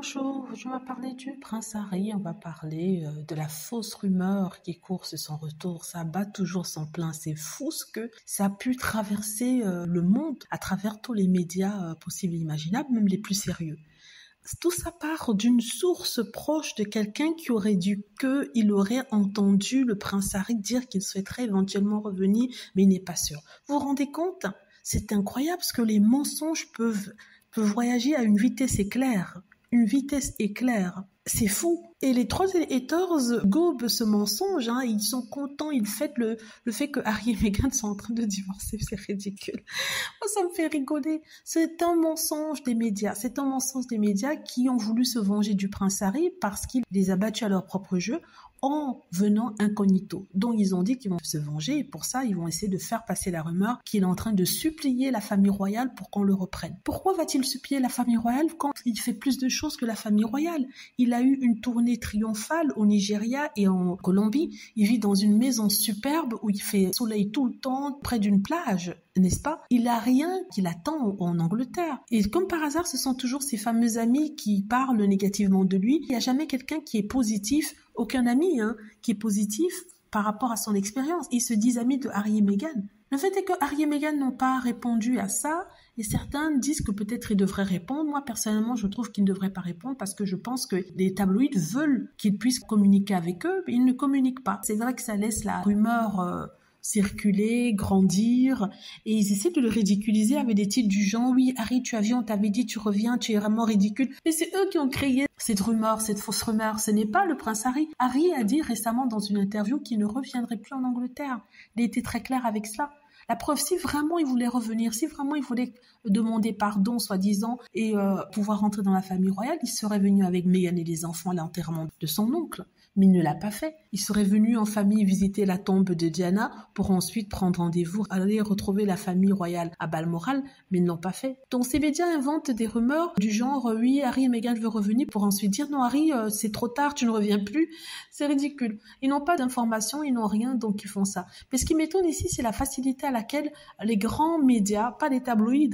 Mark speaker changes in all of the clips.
Speaker 1: Bonjour, je vais parler du prince Harry, on va parler de la fausse rumeur qui court sur son retour. Ça bat toujours son plein, c'est fou ce que ça a pu traverser le monde à travers tous les médias possibles et imaginables, même les plus sérieux. Tout ça part d'une source proche de quelqu'un qui aurait dit qu'il aurait entendu le prince Harry dire qu'il souhaiterait éventuellement revenir, mais il n'est pas sûr. Vous vous rendez compte? C'est incroyable parce que les mensonges peuvent voyager à une vitesse éclair. Une vitesse éclair. C'est fou. Et les trois haters gobent ce mensonge. Ils sont contents, ils fêtent le fait que Harry et Meghan sont en train de divorcer. C'est ridicule. Moi, ça me fait rigoler. C'est un mensonge des médias. C'est un mensonge des médias qui ont voulu se venger du prince Harry parce qu'il les a battus à leur propre jeu en venant incognito. Donc, ils ont dit qu'ils vont se venger et pour ça, ils vont essayer de faire passer la rumeur qu'il est en train de supplier la famille royale pour qu'on le reprenne. Pourquoi va-t-il supplier la famille royale quand il fait plus de choses que la famille royale? Il a eu une tournée triomphale au Nigeria et en Colombie. Il vit dans une maison superbe où il fait soleil tout le temps près d'une plage, n'est-ce pas? Il a rien qui l'attend en Angleterre. Et comme par hasard, ce sont toujours ses fameux amis qui parlent négativement de lui. Il n'y a jamais quelqu'un qui est positif, aucun ami qui est positif par rapport à son expérience. Ils se disent amis de Harry et Meghan. Le fait est que Harry et Meghan n'ont pas répondu à ça et certains disent que peut-être ils devraient répondre. Moi, personnellement, je trouve qu'ils ne devraient pas répondre parce que je pense que les tabloïds veulent qu'ils puissent communiquer avec eux, mais ils ne communiquent pas. C'est vrai que ça laisse la rumeur circuler, grandir, et ils essaient de le ridiculiser avec des titres du genre « Oui, Harry, tu as vu, on t'avait dit, tu reviens, tu es vraiment ridicule ». Mais c'est eux qui ont créé cette rumeur, cette fausse rumeur. Ce n'est pas le prince Harry. Harry a dit récemment dans une interview qu'il ne reviendrait plus en Angleterre. Il a été très clair avec cela. La preuve, si vraiment il voulait revenir, si vraiment il voulait demander pardon, soi-disant, et pouvoir rentrer dans la famille royale, il serait venu avec Meghan et les enfants à l'enterrement de son oncle. Mais il ne l'a pas fait. Il serait venu en famille visiter la tombe de Diana pour ensuite prendre rendez-vous, aller retrouver la famille royale à Balmoral, mais ils ne l'ont pas fait. Donc ces médias inventent des rumeurs du genre « Oui, Harry et Meghan veulent revenir » pour ensuite dire « Non, Harry, c'est trop tard, tu ne reviens plus ». C'est ridicule. Ils n'ont pas d'informations, ils n'ont rien, donc ils font ça. Mais ce qui m'étonne ici, c'est la facilité à laquelle les grands médias, pas les tabloïds,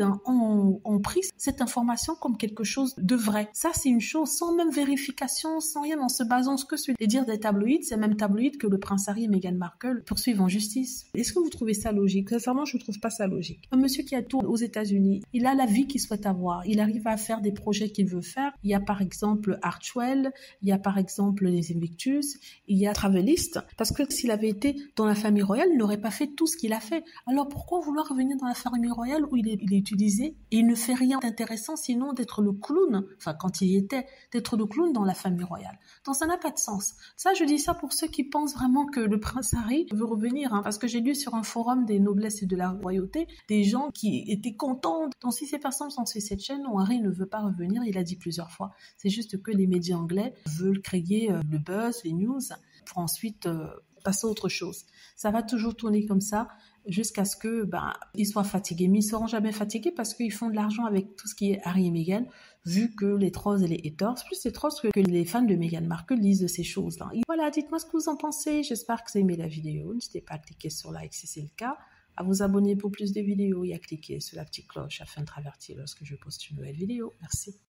Speaker 1: ont pris cette information comme quelque chose de vrai. Ça, c'est une chose sans même vérification, sans rien, en se basant que sur les dires des tabloïds, c'est même tabloïds que le prince Harry et Meghan Markle poursuivent en justice. Est-ce que vous trouvez ça logique? Sincèrement, je ne trouve pas ça logique. Un monsieur qui a tourné aux États-Unis, il a la vie qu'il souhaite avoir, il arrive à faire des projets qu'il veut faire. Il y a par exemple Archwell, il y a par exemple les Invictus, il y a Travelist, parce que s'il avait été dans la famille royale, il n'aurait pas fait tout ce qu'il a fait. Alors pourquoi vouloir revenir dans la famille royale où il est utilisé et il ne fait rien d'intéressant sinon d'être le clown, enfin quand il y était, d'être le clown dans la famille royale. Donc ça n'a pas de sens. Ça, je dis ça pour ceux qui pensent vraiment que le prince Harry veut revenir, parce que j'ai lu sur un forum des noblesses et de la royauté des gens qui étaient contents. Donc si ces personnes sont sur cette chaîne, non, Harry ne veut pas revenir, il a dit plusieurs fois. C'est juste que les médias anglais veulent créer le buzz, les news, pour ensuite passer à autre chose. Ça va toujours tourner comme ça jusqu'à ce que ils soient fatigués. Mais ils ne seront jamais fatigués parce qu'ils font de l'argent avec tout ce qui est Harry et Meghan, vu que les trolls et les haters, plus les trolls que les fans de Meghan Markle lisent de ces choses-là. Et voilà, dites-moi ce que vous en pensez. J'espère que vous avez aimé la vidéo. N'hésitez pas à cliquer sur like si c'est le cas, à vous abonner pour plus de vidéos et à cliquer sur la petite cloche afin de avertir lorsque je poste une nouvelle vidéo. Merci.